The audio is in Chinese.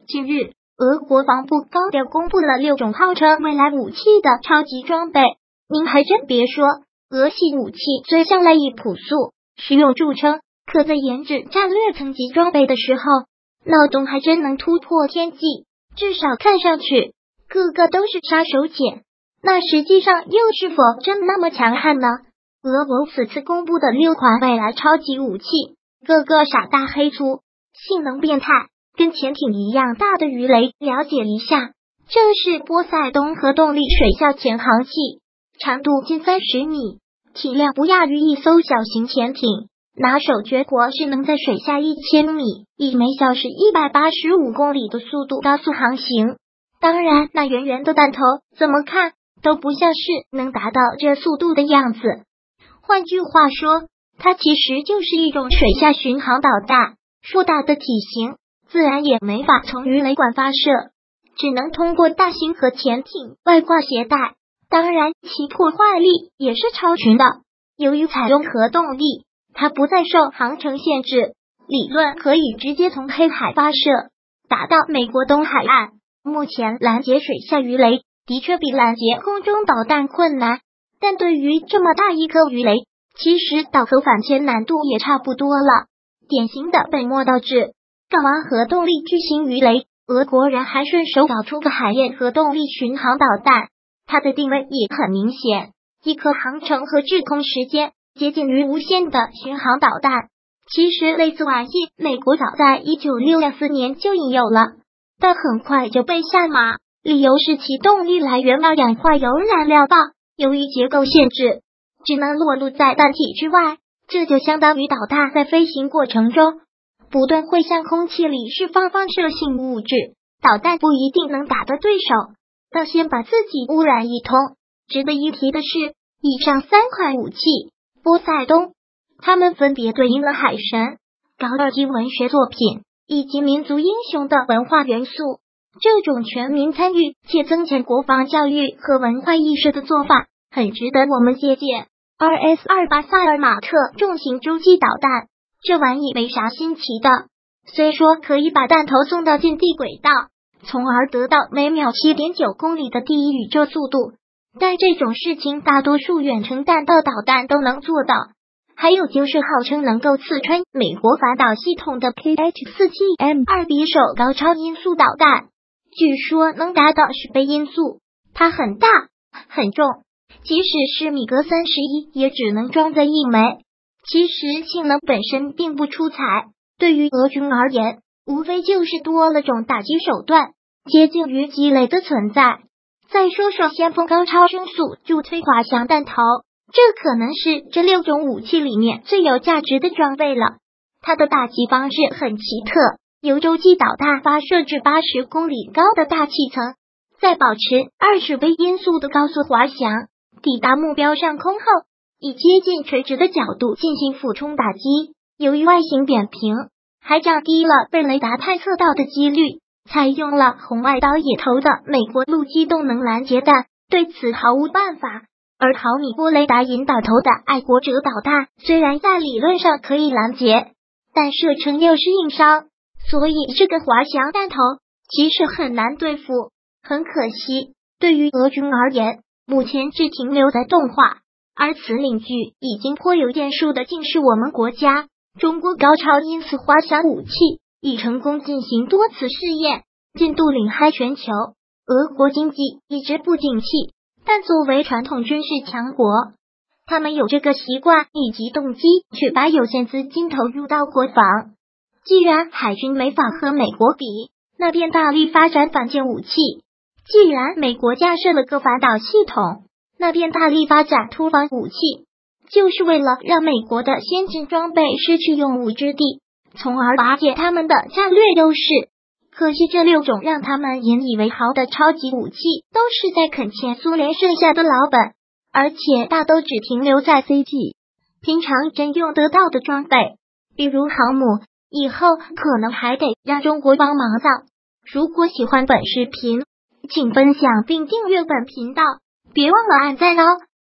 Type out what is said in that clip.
近日，俄国防部高调公布了6种号称未来武器的超级装备。您还真别说，俄系武器虽向来以朴素、实用著称，可在研制战略层级装备的时候，脑洞还真能突破天际。至少看上去，个个都是杀手锏。那实际上又是否真那么强悍呢？俄国此次公布的6款未来超级武器，个个傻大黑粗，性能变态，跟潜艇一样大的鱼雷。了解一下，这是波塞冬核动力水下潜航器，长度近30米，体量不亚于一艘小型潜艇。拿手绝活是能在水下1000米，以每小时185公里的速度高速航行。当然，那圆圆的弹头怎么看都不像是能达到这速度的样子。换句话说，它其实就是一种水下巡航导弹。硕大的体型自然也没法从鱼雷管发射，只能通过大型核潜艇外挂携带。当然，其破坏力也是超群的。由于采用核动力，它不再受航程限制，理论可以直接从黑海发射，打到美国东海岸。目前拦截水下鱼雷的确比拦截空中导弹困难，但对于这么大一颗鱼雷，其实导核反潜难度也差不多了。典型的本末倒置。搞完核动力巨型鱼雷，俄国人还顺手搞出个海燕核动力巡航导弹，它的定位也很明显，一颗航程和滞空时间接近于无限的巡航导弹。其实类似玩意，美国早在1964年就已有了，但很快就被下马，理由是其动力来源二氧化铀燃料棒，由于结构限制，只能裸露在弹体之外，这就相当于导弹在飞行过程中不断会向空气里释放放射性物质，导弹不一定能打得对手，但先把自己污染一通。值得一提的是，以上3款武器波塞冬，他们分别对应了海神、高尔基文学作品以及民族英雄的文化元素。这种全民参与且增强国防教育和文化意识的做法，很值得我们借鉴。RS-28萨尔马特重型洲际导弹，这玩意没啥新奇的，虽说可以把弹头送到近地轨道，从而得到每秒 7.9 公里的第一宇宙速度，但这种事情大多数远程弹道导弹都能做到。还有就是号称能够刺穿美国反导系统的 KH-47M2 匕首高超音速导弹，据说能达到10倍音速，它很大很重，即使是米格31也只能装载1枚。其实性能本身并不出彩，对于俄军而言，无非就是多了种打击手段，接近于积累的存在。再说说先锋高超声速助推滑翔弹头，这可能是这6种武器里面最有价值的装备了。它的打击方式很奇特，由洲际导弹发射至80公里高的大气层，在保持20倍音速的高速滑翔，抵达目标上空后，以接近垂直的角度进行俯冲打击。由于外形扁平，还降低了被雷达探测到的几率，采用了红外导引头的美国陆基动能拦截弹对此毫无办法。而毫米波雷达引导头的爱国者导弹虽然在理论上可以拦截，但射程又是硬伤，所以这个滑翔弹头其实很难对付。很可惜，对于俄军而言，目前只停留在动画，而此领域已经颇有建树的竟是我们国家。中国高超音速滑翔武器已成功进行多次试验，进度领先全球。俄国经济一直不景气，但作为传统军事强国，他们有这个习惯以及动机去把有限资金投入到国防。既然海军没法和美国比，那便大力发展反舰武器；既然美国架设了个反导系统，那便大力发展突防武器，就是为了让美国的先进装备失去用武之地，从而瓦解他们的战略优势。可惜这6种让他们引以为豪的超级武器，都是在啃前苏联剩下的老本，而且大都只停留在 CG， 平常真用得到的装备，比如航母，以后可能还得让中国帮忙造。如果喜欢本视频，请分享并订阅本频道，别忘了按赞哦。